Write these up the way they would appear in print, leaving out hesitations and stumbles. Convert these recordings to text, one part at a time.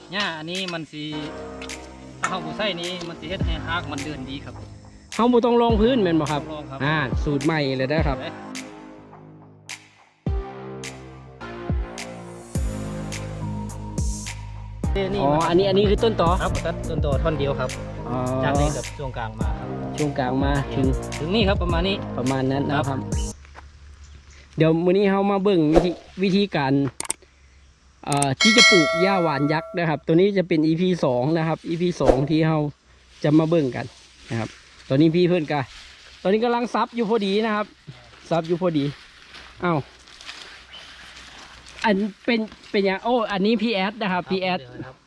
หญ้าอันนี้มันสีถ้าเขาบุใส่นี้มันสีเฮ็ดให้ฮากมันเดินดีครับเขาบ่ต้องลงพื้นแม่นบ่ครับลองครับสูตรใหม่เลยนะครับอ๋ออันนี้คือต้นต่อครับต้นต่อท่อนเดียวครับจากนี้กับช่วงกลางมาครับช่วงกลางมาถึงนี่ครับประมาณนี้นั้นนะครับเดี๋ยวมื้อนี้เฮามาเบิ่งวิธีการที่จะปลูกหญ้าหวานยักษ์นะครับตัวนี้จะเป็น EP 2นะครับ EP 2ที่เราจะมาเบิ่งกันนะครับตอนนี้พี่เพื่อนกันตอนนี้กำลังซับอยู่พอดีนะครับซับอยู่พอดีอ้าวอันเป็นอย่างอันนี้พีแอดนะครับพีแอด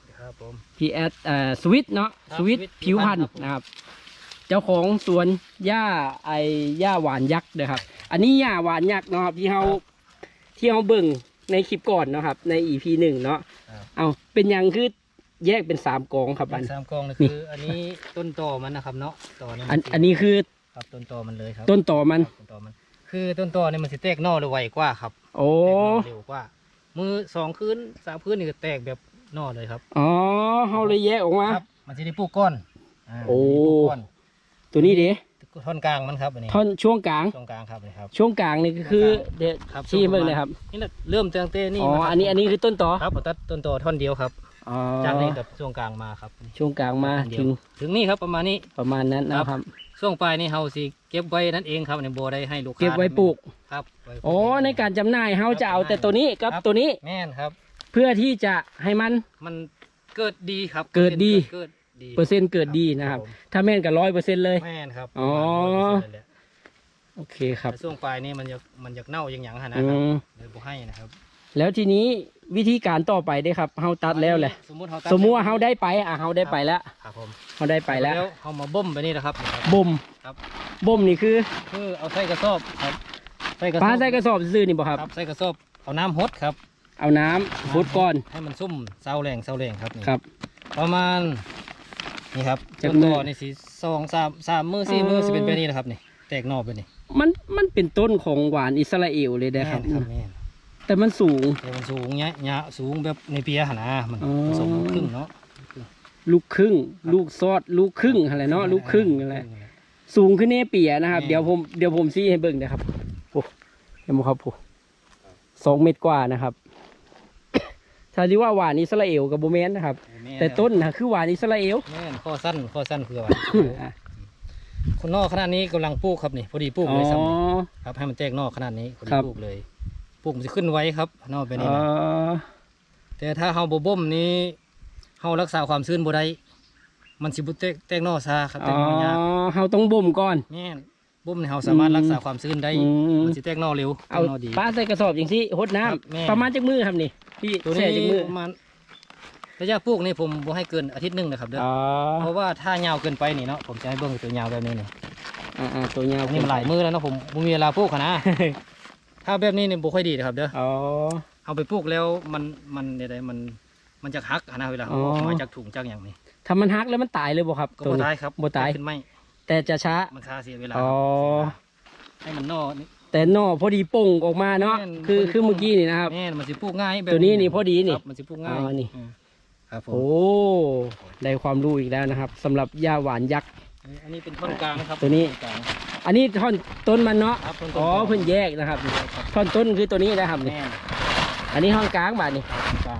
สวิตเนาะสวิตผิวพันธุ์นะครับเจ้าของสวนหญ้าหญ้าหวานยักษ์นะครับอันนี้หญ้าหวานยักษ์เนาะครับที่เราเบิ่งในคลิปก่อนนะครับใน EP 1เนาะเอาเป็นอย่างคือแยกเป็น3กองครับ 3กองนี่คืออันนี้ต้นตอมันนะครับเนาะตอนี้อันนี้คือครับต้นตอมันเลยครับต้นตอมันคือต้นตอเนี่ยมันสิแตกหน่อเลยไวกว่าครับโอ้เร็วกว่ามือ2คืน3คืนนี่ก็แตกแบบหน่อเลยครับอ๋อเขาเลยแยกออกมาครับมันจะได้ปลูกก้อนโอ้ตัวนี้ดิท่อนกลางมันครับอันนี้ท่อนช่วงกลางครับนี่ครับช่วงกลางนี่คือเด็ดชี้เบิ่งเลยครับนี่เริ่มเตือนเต้นี่อันนี้คือต้นตอครับตัดต้นตอท่อนเดียวครับจากนี้กับช่วงกลางมาครับช่วงกลางมาถึงนี่ครับประมาณนั้นนะครับช่วงปลายนี่เฮาสิเก็บไว้นั่นเองครับในบัวได้ให้ลูกค้าเก็บไว้ปลูกครับในการจำหน่ายเฮาจะเอาแต่ตัวนี้กับตัวนี้แม่นครับเพื่อที่จะให้มันเกิดดีครับเกิดดีเปอร์เซ็นต์เกิดดีนะครับถ้าแม่นกับ100%เลยแม่นครับโอเคครับช่วงปลายนี่มันจะเน่าอย่างนะครับเลยบ่ให้นะครับแล้วทีนี้วิธีการต่อไปได้ครับเฮาตัดแล้วแหละสมมุติว่าเฮาได้ไปเฮาได้ไปแล้วครับผมเฮาได้ไปแล้วเฮามาบ่มไปนี่นะครับบ่มครับบ่มนี่คือเอาใส่กระสอบครับใส่กระสอบซื่อนี่บ่ครับใส่กระสอบเอาน้ำหดครับเอาน้ำหดก่อนให้มันซุ่มเซาแรงครับครับประมาณนี่ครับต้นตอนี่สิ2-3 มื้อ 4 มื้อสิเป็นแบบนี้นะครับนี่แตกหน่อไปนี่มันเป็นต้นของหวานอิสราเอลเลยนะครับแต่มันสูงเนี่ยสูงแบบในเปียหนะมันผสมลูกครึ่งเนาะลูกครึ่งลูกซอดลูกครึ่งอะไรเนาะลูกครึ่งอะไรสูงขึ้นเนเปียนะครับเดี๋ยวผมชี้ให้เบิ่งนะครับโอ้เห็นไหมครับผม2 เมตรกว่านะครับถ้าที่ว่าหวานอิสราเอลกับโบเมนนะครับแต่ต้นนะคือหวานอิสราเอลแม่นข้อสั้นคือหวานคนนอกขนาดนี้กำลังปลูกครับนี่พอดีปลูกเลยครับให้มันแตกนอกขนาดนี้พอดีปลูกเลยปลูกมันจะขึ้นไว้ครับนอกไปนี่นะแต่ถ้าเฮาบ่มนี้เฮารักษาความชื้นบ่ได้มันสิบุแตกนอกซาครับเฮาต้องบ่มก่อนแม่นบ่มนี่เฮาสามารถรักษาความชื้นได้มันสิแตกนอกเร็วเอาป้าใส่กระสอบอย่างที่หดน้ำประมาณจักมือครับนี่พี่ตัวนี้ประมาณระยะปลูกนี่ผมบ่ให้เกินอาทิตย์นึงนะครับเด้อเพราะว่าถ้ายาวเกินไปนี่เนาะผมจะให้เบิ่งตัวยาวแบบนี้นี่ตัวยาวนี่มันหลายมือแล้วเนาะผมบ่มีเวลาปลูกนะถ้าแบบนี้นี่บ่ค่อยดีนะครับเด้อเอาไปปลูกแล้วมันอะไรมันจะหักนะเวลามาจากถุงจากอย่างนี้ถ้ามันหักแล้วมันตายเลยบ่ครับก็บ่ตายครับบ่ตายขึ้นไม่แต่จะช้ามันช้าเสียเวลาให้มันนอแต่นอพอดีป่งออกมาเนาะคือเมื่อกี้นี่นะครับมันสิปลูกง่ายตัวนี้นี่พอดีนี่มันสิปลูกง่ายนี่ครับโอ้ได้ความรู้อีกแล้วนะครับสำหรับหญ้าหวานยักษ์อันนี้เป็นท่อนกลางนะครับตัวนี้อันนี้ท่อนต้นมันเนาะเพิ่นแยกนะครับท่อนต้นคือตัวนี้นะครับนี่อันนี้ท่อนกลางบาดนี่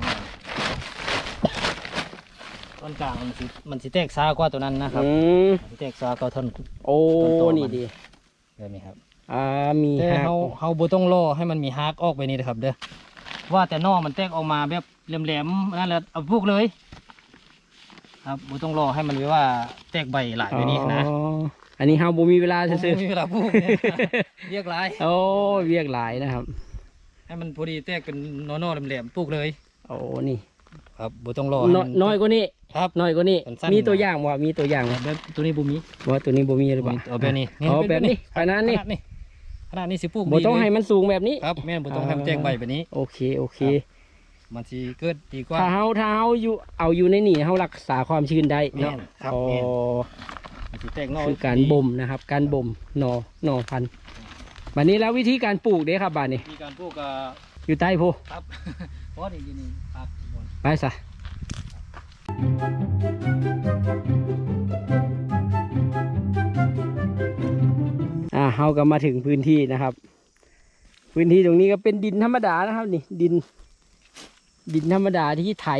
ท่อนกลางมันสิแตกช้ากว่าตัวนั้นนะครับแตกช้ากว่าท่อนนี่ดีแบบนี้ครับมีแต่เฮาบ่ต้องรอให้มันมีฮากออกไปนี่นะครับเด้อว่าแต่นอกมันแตกออกมาแบบแหลมๆนั่นแหละเอาปลูกเลยครับบ่ต้องรอให้มันไว้ว่าแตกใบหลายไปนี้นะอันนี้เฮาบ่มีเวลาซื่อมีเวลาปลูกเรียกหลายเรียกหลายนะครับให้มันพอดีแตกเป็นนอๆแหลมๆปลูกเลยนี่ครับบ่ต้องรอน้อยกว่านี้ครับน้อยกว่านี้มีตัวอย่างว่ามีตัวอย่างแบบตัวนี้บ่มีว่าตัวนี้บ่มีหรือเปล่าแบบนี้แบบนี้ขนาดนี้สิปลูกบ่ต้องให้มันสูงแบบนี้ครับแม่บ่ต้องให้มันแตกใบแบบนี้โอเคมันสิเกิดดีกว่าถ้าเฮาอยู่ในนี่เฮารักษาความชื้นได้เนาะมันสิแตกนอคือการบ่มนะครับการบ่มหน่อพันธุ์บัดนี้แล้ววิธีการปลูกเด้ครับบัดนี้วิธีการปลูกอยู่ใต้โพครับเพราะนี่อยู่นี่ครับไปซะเราก็มาถึงพื้นที่นะครับ พื้นที่ตรงนี้ก็เป็นดินธรรมดานะครับนี่ดินธรรมดาที่ไถ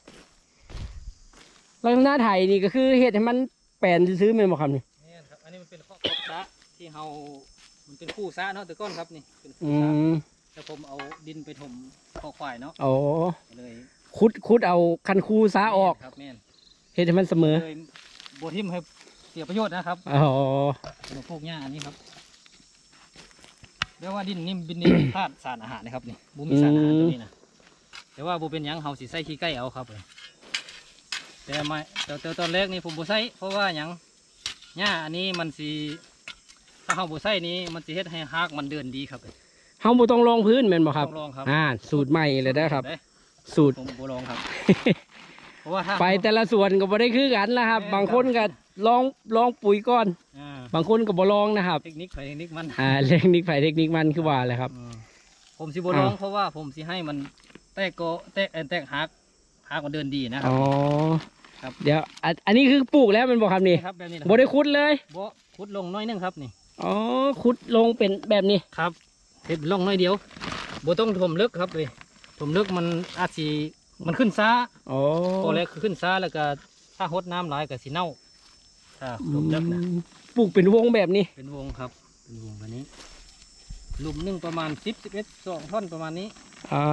ลักษณะไถนี่ก็คือเห็ดให้มันแปลนซื้อๆแม่นบ่ครับนี่นี่ครับอันนี้มันเป็นข้อขอบซะที่มันเป็นคู่ซะเนาะแต่ก้อนครับนี่เป็นคู่อืซะมแล้วผมเอาดินไปถมข้อควายเนาะโอ้เลยขุดเอาคันคูซาออกครับแม่นเห็ดให้มันเสมอเลยบัวทิ่มให้เสียประโยชน์นะครับอ๋อมาปลูกหญ้าอันนี้ครับเรียกว่าดินนี่เป็นดินธาตุสารอาหารนะครับนี่บุมีสารอาหารตัวนี้นะแต่ว่าบุเป็นหยังเฮาสิใส่ขี้ไก่เอาครับเลยแต่ไม่แต่ตอนแรกนี่ผมบุใส่เพราะว่าหยังหญ้าอันนี้มันสิถ้าเฮาบุใส่นี้มันสิเฮ็ดให้รากมันเดินดีครับเฮาบ่ต้องรองพื้นแม่นบ่ครับต้องลองครับสูตรใหม่เลยนะครับ สูตรผมบุลองครับ เพราะว่าถ้าไปแต่ละส่วนก็บ่ได้คือกันนะครับแม่นครับบางคนก็ลองปุ๋ยก่อนอ่าบางคนก็บ่ลองนะครับเทคนิคไปเทคนิคมันเทคนิคไผเทคนิคมันคือว่าแหละครับผมสิบุลองเพราะว่าผมสิให้มันแตกหักมันเดินดีนะครัอ๋บอครับเดี๋ยวอันนี้คือปลูกแล้วแมันบ่ครับนี่ครับแบบนี้นะบ่ได้ขุดเลยบ่ขุดลงน้อยนึงครับนี่อ๋อขุดลงเป็นแบบนี้ครับเห็ดลงน้อยเดียวบ่ต้องถมลึกครับเลยถมลึกมันอาจสิมันขึ้นซ้าอ๋อพอแล้วคือขึ้นซ้าแล้วก็ถ้าหดน้ำหลายก็สิเน่าถ้าถมลึกนะปลูกเป็นวงแบบนี้เป็นวงครับเป็นวงแบบนี้หลุมหนึงประมาณ10 11 2 ท่อนประมาณนี้อ่า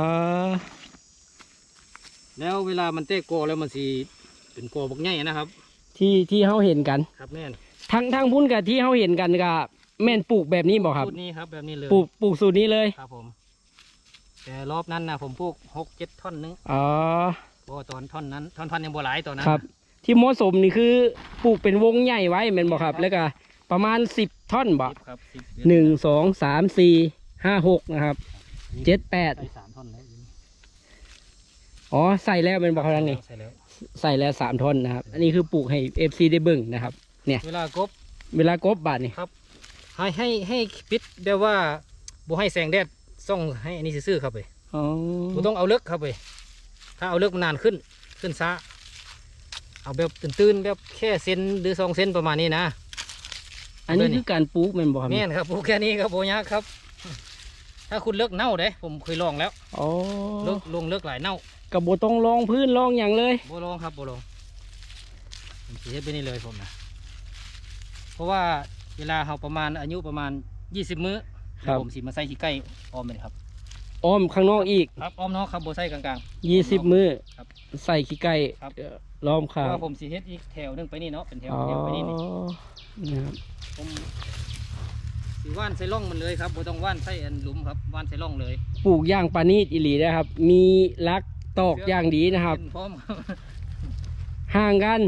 แล้วเวลามันเตะโกอแล้วมันสิเป็นโกบักใหญ่นะครับที่เฮาเห็นกันครับแม่นทั้งพุ่นกับที่เฮาเห็นกันก็แม่นปลูกแบบนี้บ่ครับสูตรนี้ครับแบบนี้เลยปลูกสูตรนี้เลยครับผมแต่รอบนั้นนะผมปลูก6-7 ท่อนนึงอ๋อเพราะว่าตอนท่อนนั้นท่อนยังบ่หลายตอนนั้นครับ ที่เหมาะสมนี่คือปลูกเป็นวงใหญ่ไว้แม่นบ่ครับ แล้วก็ประมาณ10 ท่อนบ่ 10ครับ10 1 2 3 4 5 6นะครับ7 ใส่ 8 3 ท่อนแล้วอ๋อใส่แล้วเป็นบ่ครับนี่ใส่แล้วใส่แล้ว3 ท่อนนะครับ อันนี้คือปลูกให้ FC ได้เบิ่งนะครับ เนี่ยเวลากบเวลากบบาดนี่ครับให้ปิดแบบว่าบ่ให้แสงแดดส่องให้อันนี้ซื่อๆครับไปอ๋อบ่ต้องเอาเลิกครับไปถ้าเอาเลิกมันนานขึ้นซะเอาแบบตื่นๆแบบแค่เซนหรือ2 เซนประมาณนี้นะอันนี้คือการปลูกแม่นบ่ครับแม่นครับปลูกแค่นี้ครับโบยากครับ ถ้าคุณเลิกเน่าเด้ผมเคยลองแล้วอ๋อเลิกหลายเน่าก็บ่ต้องรองพื้นรองหยังเลยโบลองครับโบลองผมสิเฮ็ดไปนี่เลยผมนะเพราะว่าเวลาเราประมาณอายุประมาณ20 มื้อแล้วผมสิมาใส่ขี้ไก่ออมเลยครับอ้อมข้างนอกอีกครับออมเนาะครับโบใส่กลาง 20 มื้อครับใส่ขี้ไก่ครับล้อมๆเพข้างราะว่าผมสิเฮ็ดอีกแถวหนึงไปนี่เนาะเป็นแถวไปนี่นะครับผมสิว่านใส่ร่องมันเลยครับโบต้องว่านใส่อันหลุมครับว่านใส่ร่องเลยปลูกอย่างปานีตอิหลีนะครับ มีรักตอกอย่างดีนะครับเป็นพร้อมห่างกัน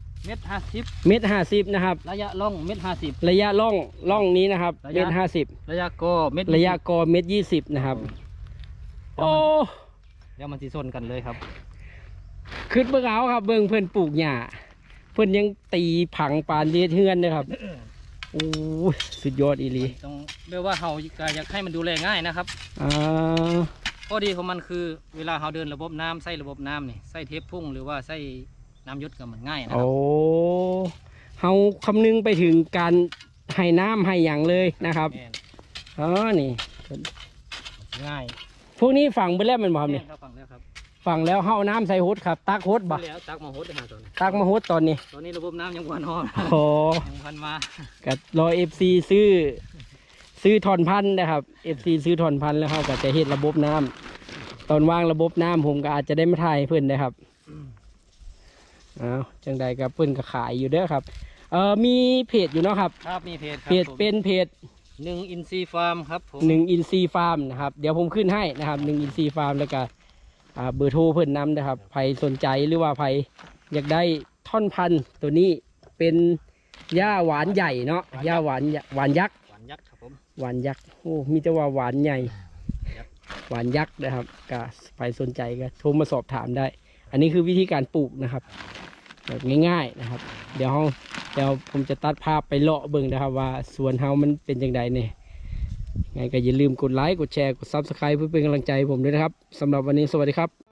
1.50 เมตร50นะครับระยะร่อง1.50 ระยะล่องนี้นะครับระเมยะตร50 ระยะก็1.20 ระยะกอเมตร20นะครับ โอ้แล้วมันสิชนกันเลยครับขึ้นเบิ่งเอาครับ เบิ่งเพิ่นปลูกหญ้าเพิ่นยังตีผังปานเฮ็ดเฮือนนะครับโอ้ยสุดยอดอีหลีต้องเรียกว่าเฮาก็อยากให้มันดูแลง่ายนะครับอ่าข้อดีของมันคือเวลาเฮาเดินระบบน้ำใส่ระบบน้ำนี่ใส่เทปพุ่งหรือว่าใส่น้ำยศก็มันง่ายนะคโอ้รับเฮาคำนึงไปถึงการให้น้ำให้หยังเลยนะครับแม่นอ๋อนี่ง่ายพวกนี้ฝังไปแล้วแมันบ่ครับแม่นี่นครับฟังแล้วครับฝังแล้วเฮาเอาน้ำใส่ฮดครับ ตักฮดบ่แล้วตักมาโหดหาตอนนี้ตักมาฮดตอนนี้ตอนนี้ระบบน้ำยังบ่นอนโอ้ยังพันมาก็รอ FC ซื้อถอนพันธุ์นะครับ FC ซื้อถอนพันธุ์แล้วเขาก็จะเฮ็ดระบบน้ำตอนวางระบบน้ำผมก็อาจจะได้มาถ่ายให้เพื่อนนะครับอ้าวจังใดกับเพื่อนก็ขายอยู่เด้อครับมีเพจอยู่เนาะครับครับมีเพจครัเพจเป็นเพจ 1 อินซีฟาร์มครับผม 1 อินซีฟาร์มนะครับเดี๋ยวผมขึ้นให้นะครับ1 อินซีฟาร์มแล้วก็เบอร์โทรเพื่อนนำนะครับใครสนใจหรือว่าใครอยากได้ท่อนพันธุ์ตัวนี้เป็นหญ้าหวานใหญ่เนาะหญ้าหวานยักษ์หวานยักษ์ครับผมหวานยักษ์โอ้มีแต่ว่าหวานใหญ่หวานยักษ์นะครับก็ใครสนใจก็โทรมาสอบถามได้ อันนี้คือวิธีการปลูกนะครับแบบง่ายๆนะครับ เดี๋ยวผมจะตัดภาพไปเลาะเบิ่งนะครับว่าสวนเฮามันเป็นจังไดเนี่ยไงก็อย่าลืมกดไลค์กดแชร์กด Subscribe เพื่อเป็นกำลังใจให้ผมด้วยนะครับสำหรับวันนี้สวัสดีครับ